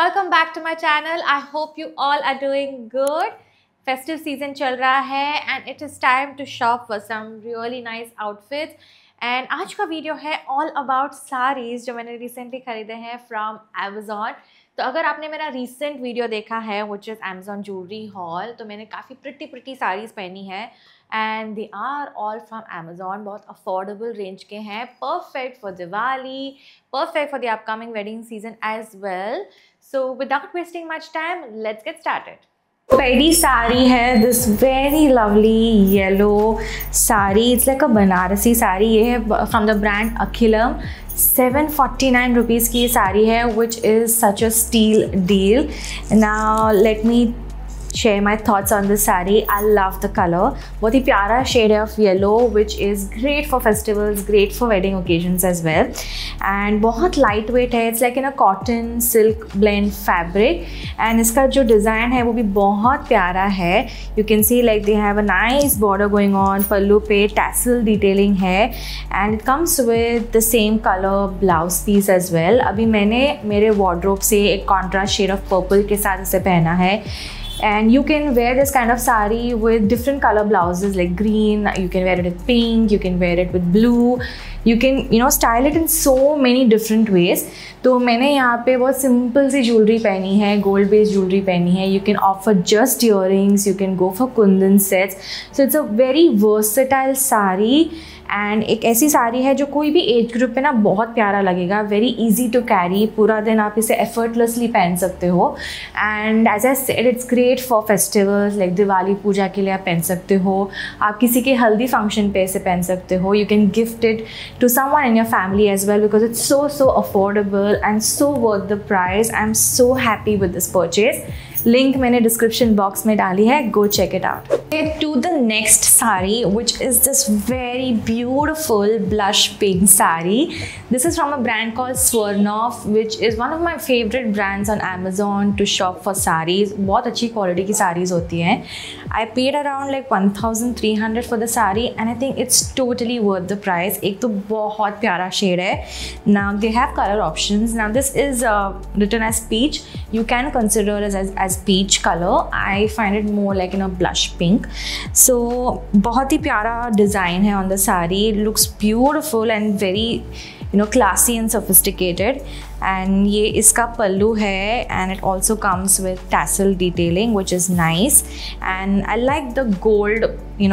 welcome back to my channel. I hope you all are doing good. Festive season चल रहा है and it is time to shop for some really nice outfits. And आज का video है all about sarees जो मैंने recently खरीदे हैं from Amazon. तो अगर आपने मेरा recent वीडियो देखा है which is Amazon Jewelry Haul, तो मैंने काफ़ी pretty साड़ीज़ पहनी है and they are all from Amazon. बहुत affordable range के हैं, perfect for Diwali, perfect for the upcoming wedding season as well. So without wasting much time, let's get started. पहली साड़ी है this very lovely yellow sari. It's like a Banarasi sari. ये है from the brand Akhilam. 749 rupees की ये साड़ी है which is such a steal deal. Now let me share my thoughts on this saree. I love the color. बहुत ही प्यारा shade है of yellow which is great for festivals, great for wedding occasions as well. And बहुत light weight है. It's like in a cotton silk blend fabric. And इसका जो design है वो भी बहुत प्यारा है. You can see like they have a nice border going on. पल्लू पे tassel detailing है. And it comes with the same color blouse piece as well. अभी मैंने मेरे wardrobe से एक contrast shade of purple के साथ इसे पहना है. And you can wear this kind of sari with different color blouses like green, you can wear it with pink, you can wear it with blue, you can style it in so many different ways. तो मैंने यहाँ पे बहुत simple सी jewellery पहनी है, gold based jewellery पहनी है. You can offer just earrings, you can go for kundan sets. So it's a very versatile sari and एक ऐसी साड़ी है जो कोई भी एज ग्रुप पे ना बहुत प्यारा लगेगा. Very easy to carry. पूरा दिन आप इसे एफर्टलेसली पहन सकते हो. And as I said it's great for festivals like Diwali puja के लिए आप पहन सकते हो. आप किसी के हल्दी फंक्शन पे इसे पहन सकते हो. You can gift it to someone in your family as well because it's so affordable and so worth the price. I'm so happy with this purchase. Link मैंने description box में डाली है. Go check it out. To the next sari, which is this very beautiful blush pink sari. This is from a brand called Swarnoff, which is one of my favorite brands on Amazon to shop for sarees. बहुत अच्छी quality की sarees होती हैं. I paid around like 1,300 for the sari, and I think it's totally worth the price. एक तो बहुत प्यारा shade है. Now they have color options. Now this is written as peach. You can consider it as peach color. I find it more like in a blush pink. So बहुत ही प्यारा design है on the saree. It looks beautiful and very classy and sophisticated. And ये इसका पल्लू है and it also comes with tassel detailing which is nice. And I like the gold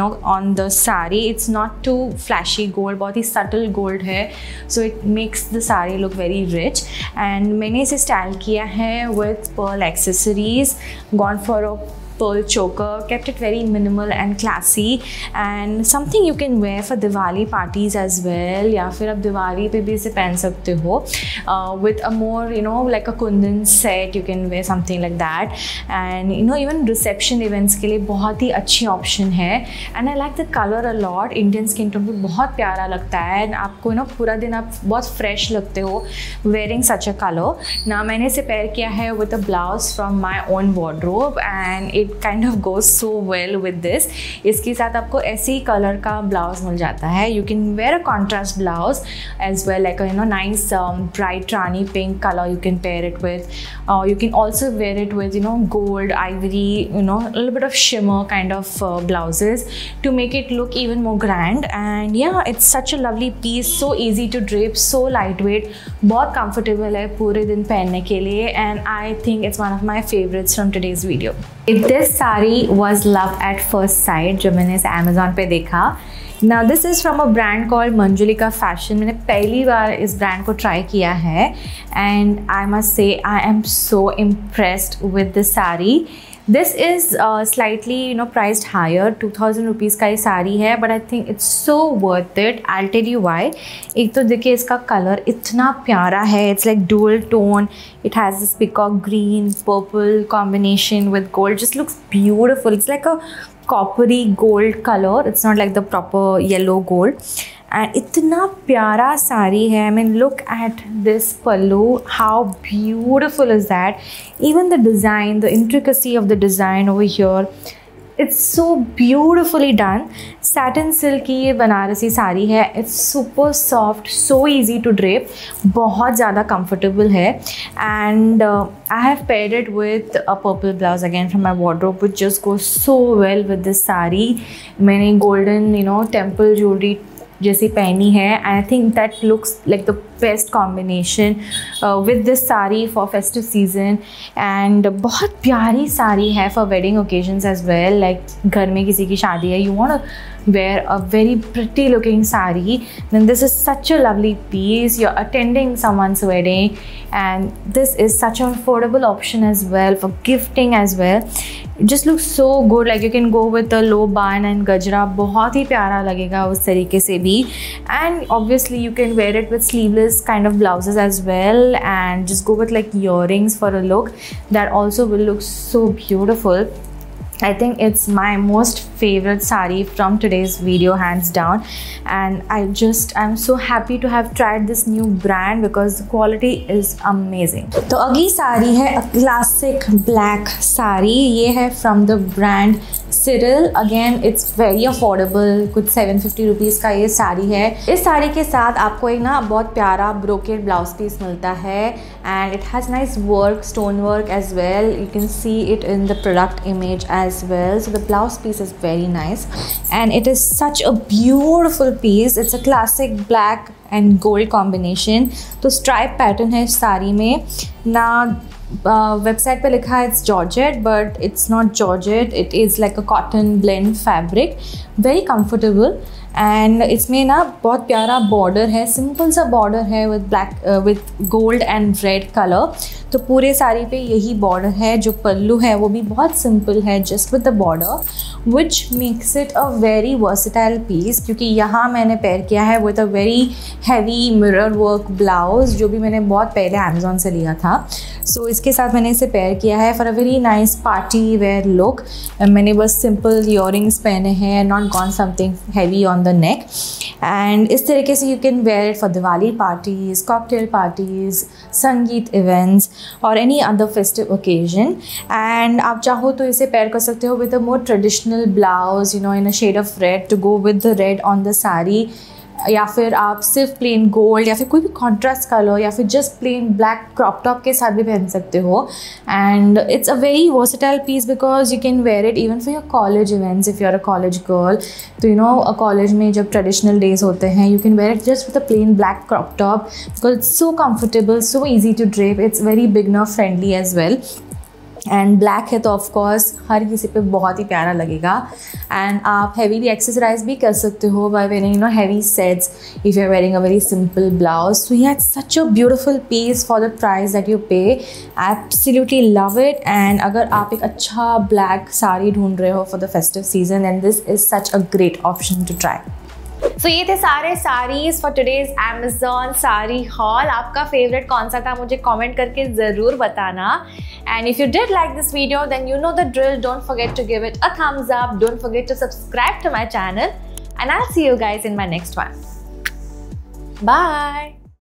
on the saree. It's not too flashy gold, बहुत ही subtle gold है. So it makes the saree look very rich. And मैंने इसे style किया है with pearl accessories. Gone for a pearl choker, kept it very minimal and classy, and something you can wear for Diwali parties as well. या फिर आप दिवाली पे भी इसे पहन सकते हो with a more like a kundan set. You can wear something like that, and even reception events के लिए बहुत ही अच्छी option है. And I like the color a lot. Indian skin tone भी बहुत प्यारा लगता है and आपको पूरा दिन आप बहुत fresh लगते हो wearing such a color. Now मैंने इसे pair किया है with a blouse from my own wardrobe and it kind of goes so well with this. इसके साथ आपको ऐसे ही कलर का ब्लाउज मिल जाता है. You can wear a contrast blouse as well, like a nice bright rani pink color you can pair it with. You can also wear it with gold, ivory, a little bit of shimmer kind of blouses to make it look even more grand. And yeah, it's such a lovely piece, so easy to drape, so lightweight, बहुत comfortable है पूरे दिन पहनने के लिए. And I think it's one of my favorites from today's video. This saree was love at first sight जब मैंने इसे Amazon पे देखा. Now this is from a brand called Manjulika Fashion. मैंने पहली बार इस ब्रांड को ट्राई किया है and I must say I am so impressed with this saree. This is slightly priced higher. 2,000 rupees का ये साड़ी है but I think it's so worth it. I'll tell you why. एक तो देखिए इसका कलर इतना प्यारा है. It's like dual tone. It has this peacock green purple combination with gold. Just looks beautiful. It's like a coppery gold color. It's not like the proper yellow gold. And इतना प्यारा साड़ी है. I mean, look at this pallu. How beautiful is that? Even the design, the intricacy of the design over here. It's so beautifully done. Satin silk की ये बनारसी साड़ी है। It's super soft, so easy to drape, बहुत ज़्यादा comfortable है। And I have paired it with a purple blouse again from my wardrobe which just goes so well with this sari. मैंने golden temple jewellery जैसी पहनी है। I think that looks like the best combination with this sari for festive season. And बहुत प्यारी साड़ी है for wedding occasions as well. Like घर में किसी की शादी है, you want wear a very pretty looking sari, then this is such a lovely piece. You're attending someone's wedding and this is such an affordable option as well for gifting as well. It just looks so good. Like you can go with a low bun and gajra, बहुत ही प्यारा लगेगा उस तरीके से भी। And obviously you can wear it with sleeveless kind of blouses as well and just go with like earrings for a look that also will look so beautiful. I think it's my most favorite sari from today's video, hands down. And I'm so happy to have tried this new brand because the quality is amazing. तो अगली साड़ी है a classic black sari. ये है from the brand Cyril. Again it's very affordable, कुछ 750 rupees का ये साड़ी है। इस साड़ी के साथ आपको एक ना बहुत प्यारा ब्रोकेड ब्लाउज पीस मिलता है and it has nice work, stone work as well. You can see it in the product image as well. So the blouse piece is very nice and it is such a beautiful piece. It's a classic black and gold combination. तो stripe pattern है इस साड़ी में ना। Website पे लिखा है it's georgette, but it's not georgette, it is like a cotton blend fabric, very comfortable. And इसमें ना बहुत प्यारा बॉर्डर है, सिंपल सा बॉर्डर है with black with gold and red colour. तो पूरे साड़ी पे यही बॉर्डर है। जो पल्लू है वो भी बहुत सिंपल है, just with the border, which makes it a very versatile piece. क्योंकि यहाँ मैंने पेयर किया है with a very heavy mirror work blouse, जो भी मैंने बहुत पहले अमेजोन से लिया था। सो इसके साथ मैंने इसे पेयर किया है for a very nice party wear look. मैंने बस सिंपल ईयरिंग्स पहने हैं, not gone something heavy on the neck. And इस तरीके से you can wear it for Diwali parties, cocktail parties, sangeet events और any other festive occasion. And आप चाहो तो इसे पेयर कर सकते हो with a more traditional blouse, you know, in a shade of red to go with the red on the sari. या फिर आप सिर्फ प्लेन गोल्ड या फिर कोई भी कॉन्ट्रास्ट कलर या फिर just plain black crop top के साथ भी पहन सकते हो। And it's a very versatile piece because you can wear it even for your college events if you are a college girl. तो यू नो कॉलेज में जब ट्रेडिशनल डेज होते हैं, you can wear it just with a plain black crop top because it's so comfortable, so easy to drape, it's very beginner friendly as well. And black है तो of course हर किसी पे बहुत ही प्यारा लगेगा। एंड आप हैवीली एक्सेसराइज भी कर सकते हो by wearing, you know, heavy sets if you are wearing a very simple blouse. So या it's such a beautiful piece for the price that you pay. Absolutely love it. And अगर आप एक अच्छा black sari ढूंढ रहे हो for the festive season, and this is such a great option to try. So ये थे सारे saris for today's Amazon sari haul. आपका फेवरेट कौन सा था मुझे कमेंट करके ज़रूर बताना। And if you did like this video, then you know the drill. Don't forget to give it a thumbs up. Don't forget to subscribe to my channel. And I'll see you guys in my next one. Bye.